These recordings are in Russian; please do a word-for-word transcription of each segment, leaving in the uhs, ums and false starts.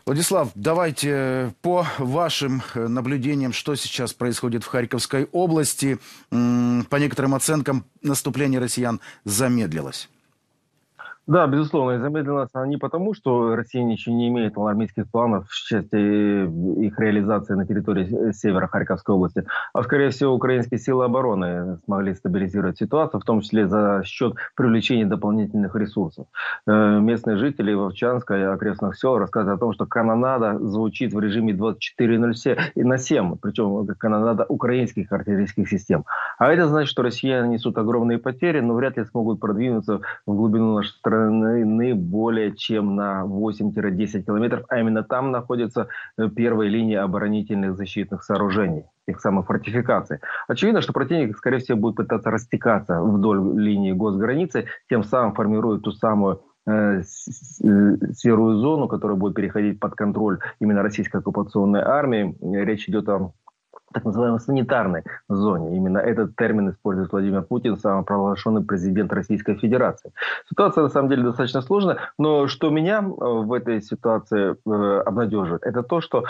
Владислав, давайте по вашим наблюдениям, что сейчас происходит в Харьковской области. По некоторым оценкам, наступление россиян замедлилось. Да, безусловно, и замедлилась она не потому, что Россия ничего не имеет алармистских планов в части их реализации на территории севера Харьковской области, а скорее всего украинские силы обороны смогли стабилизировать ситуацию, в том числе за счет привлечения дополнительных ресурсов. Местные жители Вовчанска и окрестных сел рассказывают о том, что канонада звучит в режиме двадцать четыре на семь, причем канонада украинских артиллерийских систем. А это значит, что россияне несут огромные потери, но вряд ли смогут продвинуться в глубину нашей страны более чем на восемь-десять километров, а именно там находится первая линия оборонительных защитных сооружений, тех самых фортификаций. Очевидно, что противник, скорее всего, будет пытаться растекаться вдоль линии госграницы, тем самым формируя ту самую э, серую зону, которая будет переходить под контроль именно российской оккупационной армии. Речь идет о так называемой санитарной зоне. Именно этот термин использует Владимир Путин, самопровозглашенный президент Российской Федерации. Ситуация на самом деле достаточно сложная, но что меня в этой ситуации э, обнадеживает, это то, что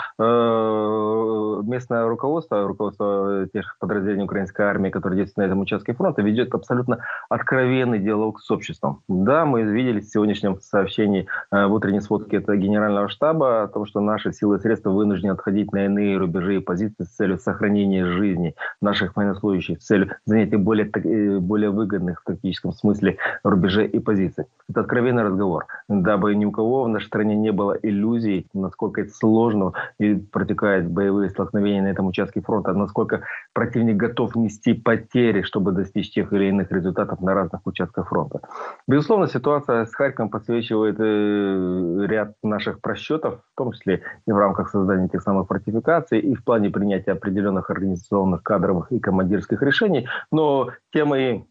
э, местное руководство, руководство тех подразделений украинской армии, которые действуют на этом участке фронта, ведет абсолютно откровенный диалог с обществом. Да, мы видели в сегодняшнем сообщении э, в утренней сводке этого генерального штаба о том, что наши силы и средства вынуждены отходить на иные рубежи и позиции с целью сохранения жизни наших военнослужащих, с целью занятия более, более выгодных в тактическом смысле рубежей и позиций. Это откровенный разговор, дабы ни у кого в нашей стране не было иллюзий, насколько это сложно и протекают боевые столкновения на этом участке фронта, насколько противник готов нести потери, чтобы достичь тех или иных результатов на разных участках фронта. Безусловно, ситуация с Харьковом подсвечивает ряд наших просчетов, в том числе и в рамках создания тех самых фортификаций, и в плане принятия определенных организационных, кадровых и командирских решений. Но тем и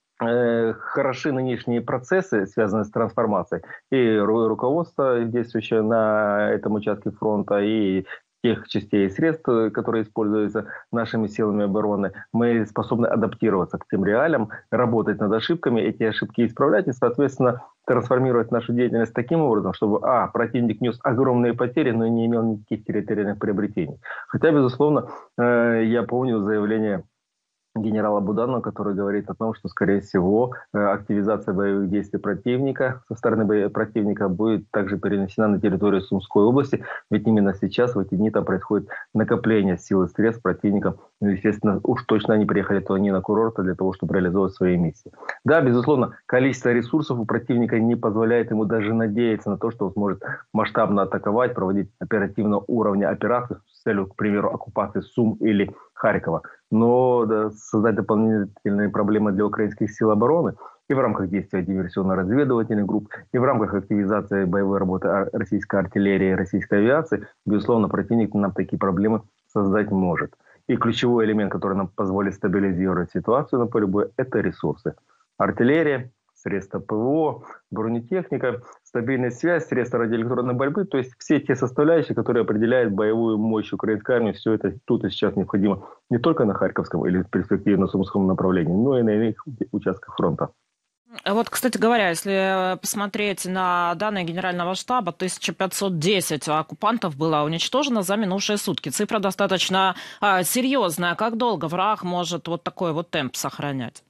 э, хороши нынешние процессы, связанные с трансформацией. И руководство, действующее на этом участке фронта, и тех частей и средств, которые используются нашими силами обороны, мы способны адаптироваться к тем реалиям, работать над ошибками, эти ошибки исправлять и, соответственно, трансформировать нашу деятельность таким образом, чтобы, а, противник нес огромные потери, но не имел никаких территориальных приобретений. Хотя, безусловно, э, я помню заявление генерала Буданова, который говорит о том, что, скорее всего, активизация боевых действий противника со стороны противника будет также перенесена на территорию Сумской области, ведь именно сейчас, в эти дни, там происходит накопление сил и средств противника. Ну, естественно, уж точно они приехали туда не на курорт, а для того, чтобы реализовать свои миссии. Да, безусловно, количество ресурсов у противника не позволяет ему даже надеяться на то, что он сможет масштабно атаковать, проводить оперативного уровня операции с целью, к примеру, оккупации Сум или Харькова. Но да, создать дополнительные проблемы для украинских сил обороны и в рамках действия диверсионно-разведывательных групп, и в рамках активизации боевой работы российской артиллерии и российской авиации, безусловно, противник нам такие проблемы создать может. И ключевой элемент, который нам позволит стабилизировать ситуацию на поле боя, это ресурсы. Артиллерия, средства ПВО, бронетехника, стабильная связь, средства радиоэлектронной борьбы, то есть все те составляющие, которые определяют боевую мощь украинской армии, все это тут и сейчас необходимо не только на Харьковском или в перспективе на Сумском направлении, но и на иных участках фронта. Вот, кстати говоря, если посмотреть на данные Генерального штаба, тысяча пятьсот десять оккупантов было уничтожено за минувшие сутки. Цифра достаточно а, серьезная. Как долго враг может вот такой вот темп сохранять?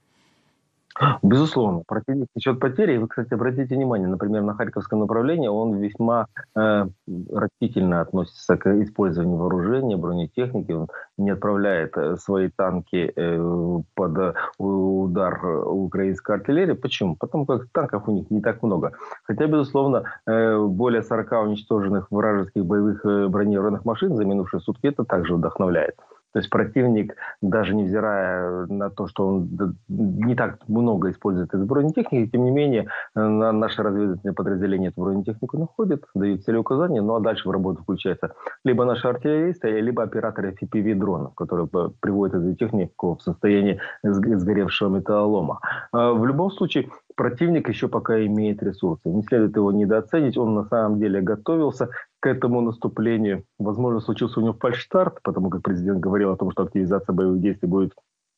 Безусловно, противник несет потери. И вы, кстати, обратите внимание, например, на Харьковском направлении он весьма э, растительно относится к использованию вооружения, бронетехники. Он не отправляет свои танки э, под удар украинской артиллерии. Почему? Потому как танков у них не так много. Хотя, безусловно, э, более сорока уничтоженных вражеских боевых бронированных машин за минувшие сутки это также вдохновляет. То есть противник, даже невзирая на то, что он не так много использует из бронетехники, тем не менее, наши разведывательные подразделения эту бронетехнику находят, дают целеуказания, ну а дальше в работу включаются либо наши артиллеристы, либо операторы эф пи ви-дронов, которые приводят эту технику в состояние сгоревшего металлолома. В любом случае, противник еще пока имеет ресурсы. Не следует его недооценить, он на самом деле готовился к этому наступлению. Возможно, случился у него фальшстарт, потому как президент говорил о том, что активизация боевых действий будет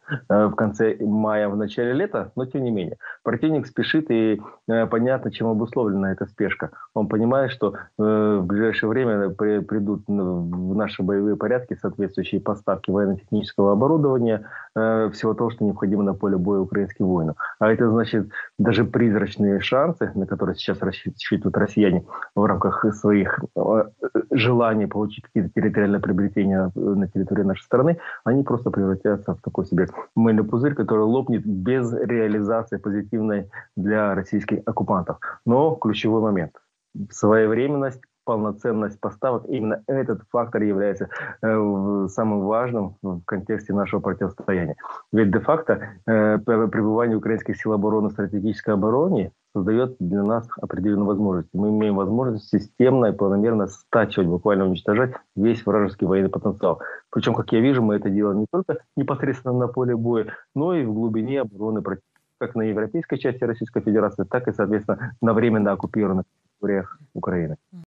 в конце мая, в начале лета, но тем не менее. Противник спешит, и понятно, чем обусловлена эта спешка. Он понимает, что в ближайшее время придут в наши боевые порядки соответствующие поставки военно-технического оборудования, всего того, что необходимо на поле боя украинским воинам. А это значит, даже призрачные шансы, на которые сейчас рассчитывают россияне в рамках своих желаний получить какие-то территориальные приобретения на территории нашей страны, они просто превратятся в такой себе мыльный пузырь, который лопнет без реализации позитивной для российских оккупантов. Но ключевой момент – своевременность, полноценность поставок. Именно этот фактор является э, самым важным в контексте нашего противостояния. Ведь де-факто э, пребывание украинских сил обороны в стратегической обороне создает для нас определенную возможность. Мы имеем возможность системно и планомерно стачивать, буквально уничтожать весь вражеский военный потенциал. Причем, как я вижу, мы это делаем не только непосредственно на поле боя, но и в глубине обороны противника, как на европейской части Российской Федерации, так и, соответственно, на временно оккупированных территориях Украины.